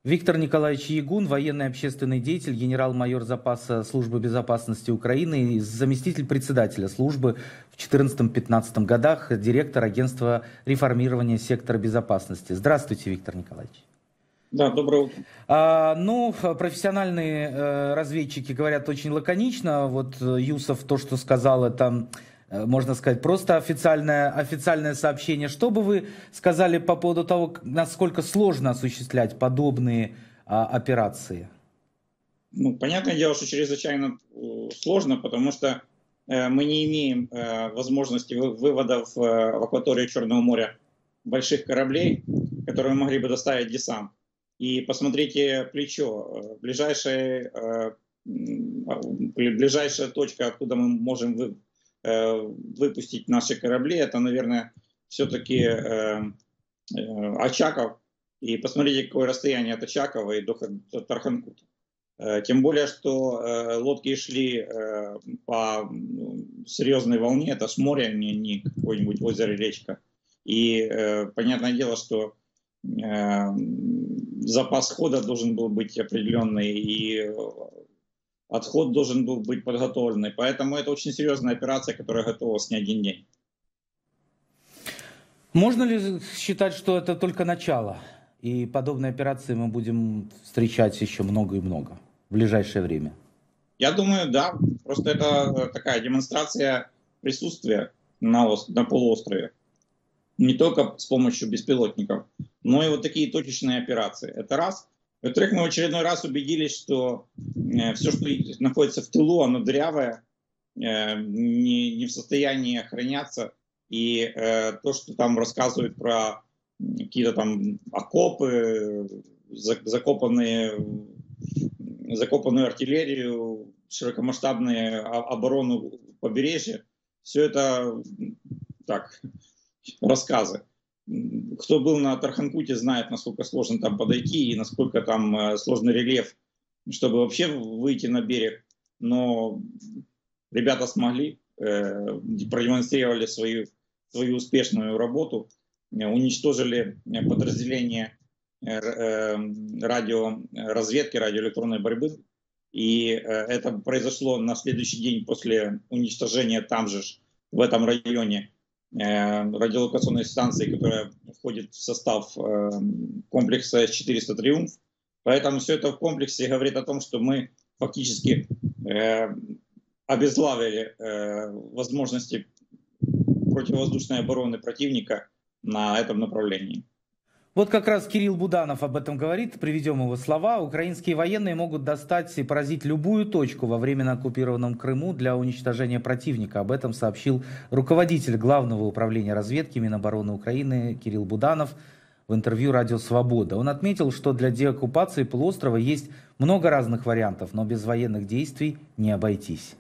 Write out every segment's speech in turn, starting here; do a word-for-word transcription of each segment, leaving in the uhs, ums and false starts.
Виктор Николаевич Ягун, военный общественный деятель, генерал-майор запаса службы безопасности Украины и заместитель председателя службы в две тысячи четырнадцатом-пятнадцатом годах, директор агентства реформирования сектора безопасности. Здравствуйте, Виктор Николаевич. Да, доброе утро. А, ну, профессиональные э, разведчики говорят очень лаконично. Вот Юсов то, что сказал, это, э, можно сказать, просто официальное, официальное сообщение. Что бы вы сказали по поводу того, насколько сложно осуществлять подобные а, операции? Ну, понятное дело, что чрезвычайно сложно, потому что э, мы не имеем э, возможности вывода в, в акваторию Черного моря больших кораблей, которые могли бы доставить десант. И посмотрите плечо. Ближайшая, ближайшая точка, откуда мы можем вы, выпустить наши корабли, это, наверное, все-таки Очаков. И посмотрите, какое расстояние от Очакова и до, до Тарханкута. Тем более, что лодки шли по серьезной волне, это с моря, не, не какое-нибудь озеро, речка. И понятное дело, что запас хода должен был быть определенный, и отход должен был быть подготовленный. Поэтому это очень серьезная операция, которая готовилась не один день. Можно ли считать, что это только начало? И подобные операции мы будем встречать еще много и много в ближайшее время? Я думаю, да. Просто это такая демонстрация присутствия на, на полуострове. Не только с помощью беспилотников, но и вот такие точечные операции. Это раз. Во-вторых, мы в очередной раз убедились, что э, все, что находится в тылу, оно дырявое, э, не, не в состоянии охраняться. И э, то, что там рассказывают про какие-то там окопы, закопанные, закопанную артиллерию, широкомасштабные оборону побережья, все это так... рассказы. Кто был на Тарханкуте, знает, насколько сложно там подойти и насколько там сложный рельеф, чтобы вообще выйти на берег. Но ребята смогли, э, продемонстрировали свою, свою успешную работу, э, уничтожили подразделение э, радиоразведки, радиоэлектронной борьбы. И э, это произошло на следующий день после уничтожения там же, в этом районе, радиолокационной станции, которая входит в состав комплекса эс четыреста «Триумф». Поэтому все это в комплексе говорит о том, что мы фактически обезглавили возможности противовоздушной обороны противника на этом направлении. Вот как раз Кирилл Буданов об этом говорит, приведем его слова. Украинские военные могут достать и поразить любую точку во временно оккупированном Крыму для уничтожения противника. Об этом сообщил руководитель Главного управления разведки Минобороны Украины Кирилл Буданов в интервью «Радио Свобода». Он отметил, что для деоккупации полуострова есть много разных вариантов, но без военных действий не обойтись.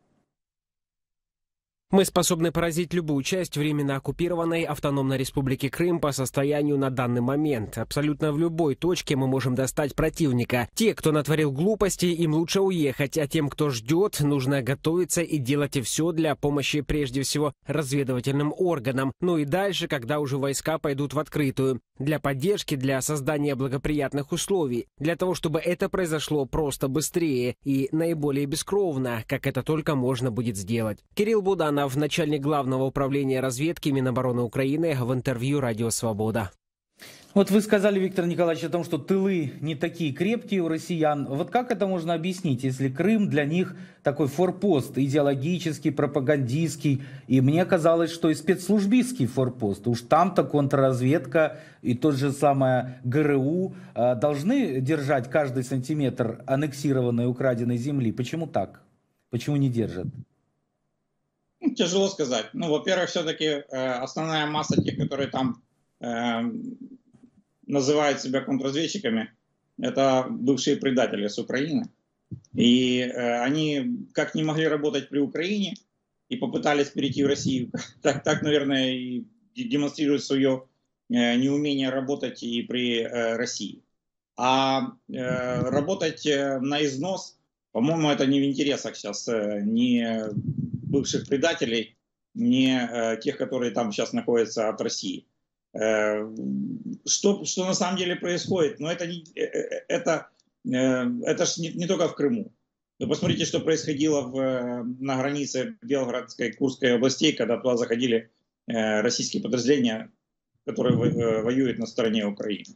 Мы способны поразить любую часть временно оккупированной автономной республики Крым по состоянию на данный момент. Абсолютно в любой точке мы можем достать противника. Те, кто натворил глупости, им лучше уехать, а тем, кто ждет, нужно готовиться и делать все для помощи прежде всего разведывательным органам. Ну и дальше, когда уже войска пойдут в открытую. Для поддержки, для создания благоприятных условий. Для того, чтобы это произошло просто быстрее и наиболее бескровно, как это только можно будет сделать. Кирилл Буданов, начальник Главного управления разведки Минобороны Украины, в интервью «Радио Свобода». Вот вы сказали, Виктор Николаевич, о том, что тылы не такие крепкие у россиян. Вот как это можно объяснить, если Крым для них такой форпост, идеологический, пропагандистский, и мне казалось, что и спецслужбистский форпост. Уж там-то контрразведка и тот же самое ГРУ э, должны держать каждый сантиметр аннексированной, украденной земли. Почему так? Почему не держат? Тяжело сказать. Ну, во-первых, все-таки э, основная масса тех, которые там э, называют себя контрразведчиками, это бывшие предатели с Украины. И э, они как не могли работать при Украине и попытались перейти в Россию, так, так наверное, и демонстрируют свое э, неумение работать и при э, России. А э, работать э, на износ, по-моему, это не в интересах сейчас э, ни бывших предателей, ни э, тех, которые там сейчас находятся от России. Что, что на самом деле происходит? Но это, не, это, это ж не, не только в Крыму. Вы посмотрите, что происходило в, на границе Белгородской и Курской областей, когда туда заходили российские подразделения, которые воюют на стороне Украины.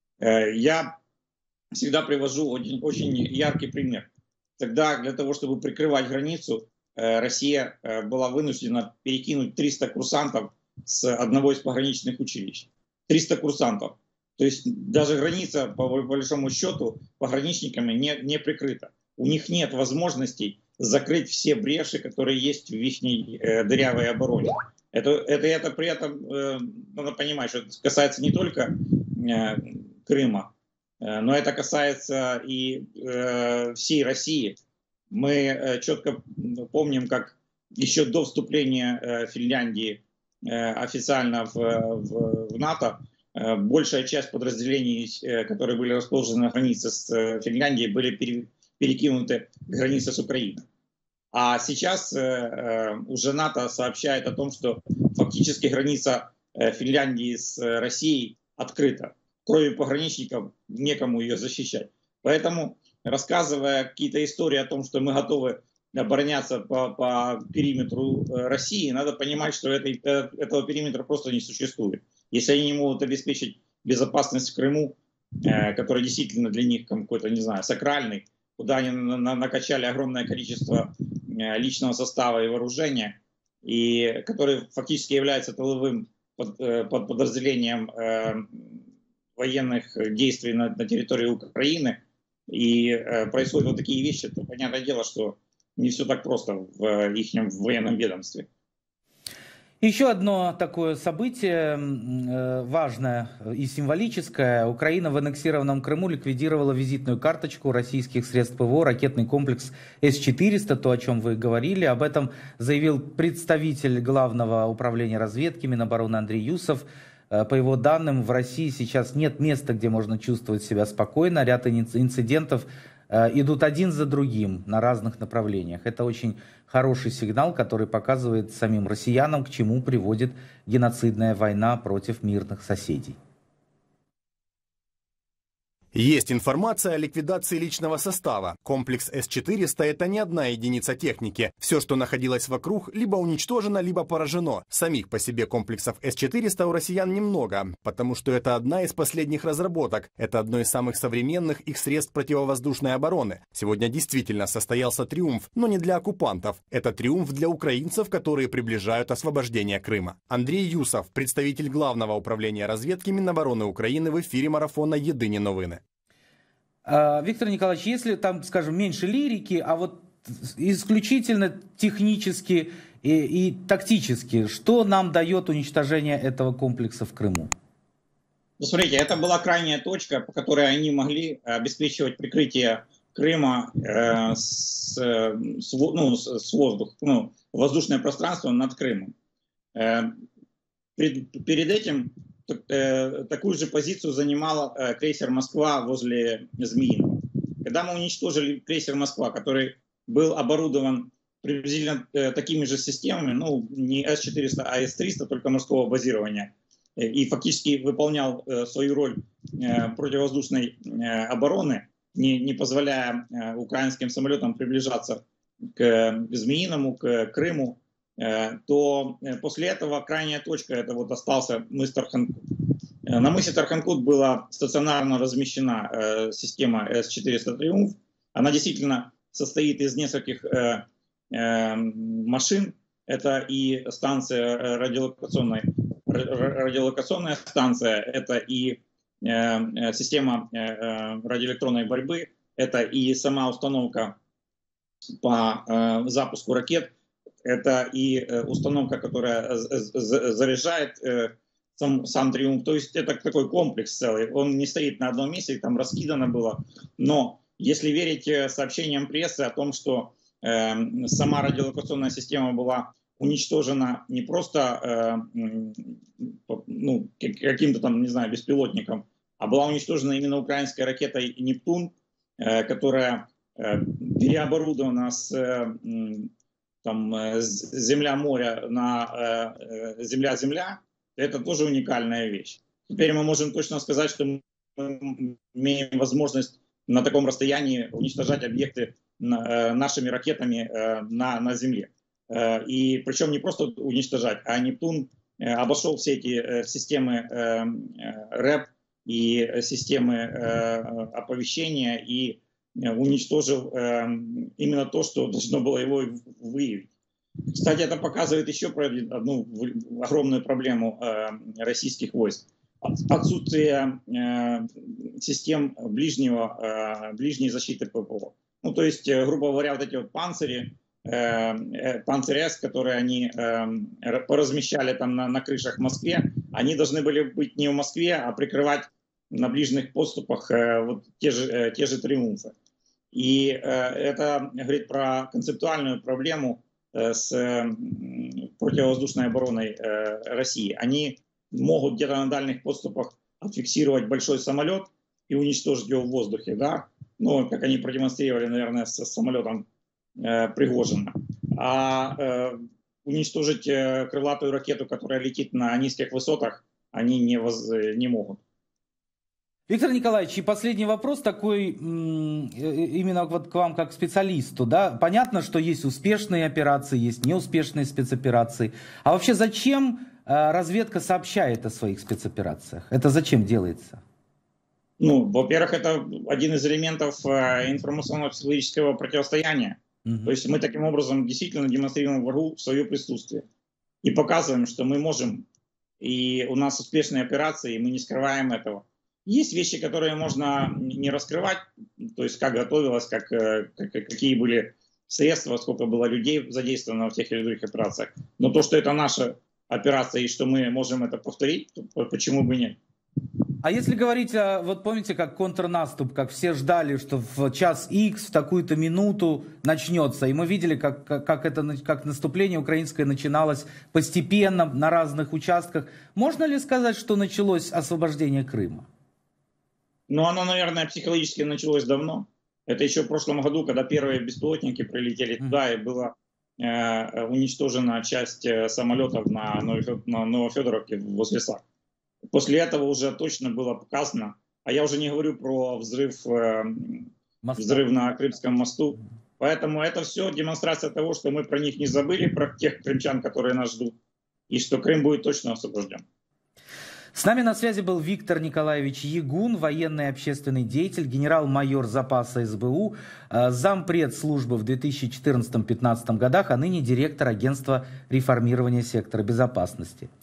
Я всегда привожу очень, очень яркий пример. Тогда для того, чтобы прикрывать границу, Россия была вынуждена перекинуть триста курсантов с одного из пограничных училищ. триста курсантов. То есть даже граница, по большому счету, пограничниками не, не прикрыта. У них нет возможностей закрыть все бреши, которые есть в их э, дырявой обороне. Это, это, это при этом, э, надо понимать, что это касается не только э, Крыма, э, но это касается и э, всей России. Мы э, четко помним, как еще до вступления э, Финляндии э, официально в, в, в НАТО, э, большая часть подразделений, э, которые были расположены на границе с э, Финляндией, были пере, перекинуты к границе с Украиной. А сейчас э, уже НАТО сообщает о том, что фактически граница э, Финляндии с э, Россией открыта. Кроме пограничников некому ее защищать. Поэтому, рассказывая какие-то истории о том, что мы готовы обороняться по, по периметру э, России, надо понимать, что этой, э, этого периметра просто не существует. Если они не могут обеспечить безопасность в Крыму, э, который действительно для них какой-то, не знаю, сакральный, куда они накачали огромное количество личного состава и вооружения, и который фактически является тыловым под, под подразделением э, военных действий на, на территории Украины, и э, происходят вот такие вещи, то понятное дело, что не все так просто в их военном ведомстве. Еще одно такое событие э, важное и символическое. Украина в аннексированном Крыму ликвидировала визитную карточку российских средств ПВО, ракетный комплекс С четыреста, то, о чем вы говорили. Об этом заявил представитель Главного управления разведки Минобороны Андрей Юсов. Э, по его данным, в России сейчас нет места, где можно чувствовать себя спокойно. Ряд инцидентов идут один за другим на разных направлениях. Это очень хороший сигнал, который показывает самим россиянам, к чему приводит геноцидная война против мирных соседей. Есть информация о ликвидации личного состава. Комплекс С четыреста – это не одна единица техники. Все, что находилось вокруг, либо уничтожено, либо поражено. Самих по себе комплексов С четыреста у россиян немного, потому что это одна из последних разработок. Это одно из самых современных их средств противовоздушной обороны. Сегодня действительно состоялся триумф, но не для оккупантов. Это триумф для украинцев, которые приближают освобождение Крыма. Андрей Юсов, представитель Главного управления разведки Минобороны Украины, в эфире марафона «Єдині новини». Виктор Николаевич, если там, скажем, меньше лирики, а вот исключительно технически и, и тактически, что нам дает уничтожение этого комплекса в Крыму? Ну, смотрите, это была крайняя точка, по которой они могли обеспечивать прикрытие Крыма э, с, с, ну, с воздуха, ну, воздушное пространство над Крымом. Э, пред, перед этим такую же позицию занимал крейсер «Москва» возле Змеиного. Когда мы уничтожили крейсер «Москва», который был оборудован приблизительно такими же системами, ну, не С четыреста, а С триста, только морского базирования, и фактически выполнял свою роль противовоздушной обороны, не, не позволяя украинским самолетам приближаться к Змеиному, к Крыму, то после этого крайняя точка, это вот остался мыс Тарханкут. На мысе Тарханкут была стационарно размещена система С четыреста «Триумф». Она действительно состоит из нескольких машин. Это и станция радиолокационная, радиолокационная станция, это и система радиоэлектронной борьбы, это и сама установка по запуску ракет, это и установка, которая заряжает сам, сам «Триумф». То есть это такой комплекс целый. Он не стоит на одном месте, там раскидано было. Но если верить сообщениям прессы о том, что э, сама радиолокационная система была уничтожена не просто э, ну, каким-то там, не знаю, беспилотником, а была уничтожена именно украинской ракетой «Нептун», э, которая э, переоборудована с... Э, там земля-море на земля-земля, это тоже уникальная вещь. Теперь мы можем точно сказать, что мы имеем возможность на таком расстоянии уничтожать объекты нашими ракетами на, на Земле. И причем не просто уничтожать, а Нептун обошел все эти системы рэп и системы оповещения и уничтожил именно то, что должно было его выявить. Кстати, это показывает еще одну огромную проблему российских войск. Отсутствие систем ближнего, ближней защиты ППО. Ну, то есть, грубо говоря, вот эти вот панцири, Панцирь-С, которые они поразмещали там на, на крышах в Москве, они должны были быть не в Москве, а прикрывать на ближних подступах вот те же, те же триумфы. И это говорит про концептуальную проблему с противовоздушной обороной России. Они могут где-то на дальних подступах отфиксировать большой самолет и уничтожить его в воздухе, да? Ну, как они продемонстрировали, наверное, с самолетом э, Пригожина. А э, уничтожить э, крылатую ракету, которая летит на низких высотах, они не, воз, не могут. Виктор Николаевич, и последний вопрос такой, именно вот к вам как к специалисту. Да? Понятно, что есть успешные операции, есть неуспешные спецоперации. А вообще зачем разведка сообщает о своих спецоперациях? Это зачем делается? Ну, во-первых, это один из элементов информационно-психологического противостояния. Угу. То есть мы таким образом действительно демонстрируем врагу свое присутствие. И показываем, что мы можем, и у нас успешные операции, и мы не скрываем этого. Есть вещи, которые можно не раскрывать, то есть как готовилось, как, как, какие были средства, сколько было людей задействовано в тех или других операциях. Но то, что это наша операция и что мы можем это повторить, то почему бы нет? А если говорить, вот помните, как контрнаступ, как все ждали, что в час Икс, в такую-то минуту начнется, и мы видели, как, как, это, как наступление украинское начиналось постепенно на разных участках. Можно ли сказать, что началось освобождение Крыма? Ну, оно, наверное, психологически началось давно. Это еще в прошлом году, когда первые беспилотники прилетели туда, и была э, уничтожена часть самолетов на, на Новофедоровке возле САК. После этого уже точно было показано, а я уже не говорю про взрыв, э, взрыв на Крымском мосту. Поэтому это все демонстрация того, что мы про них не забыли, про тех крымчан, которые нас ждут, и что Крым будет точно освобожден. С нами на связи был Виктор Николаевич Ягун, военный и общественный деятель, генерал-майор запаса СБУ, зампред службы в две тысячи четырнадцатом — две тысячи пятнадцатом годах, а ныне директор агентства реформирования сектора безопасности.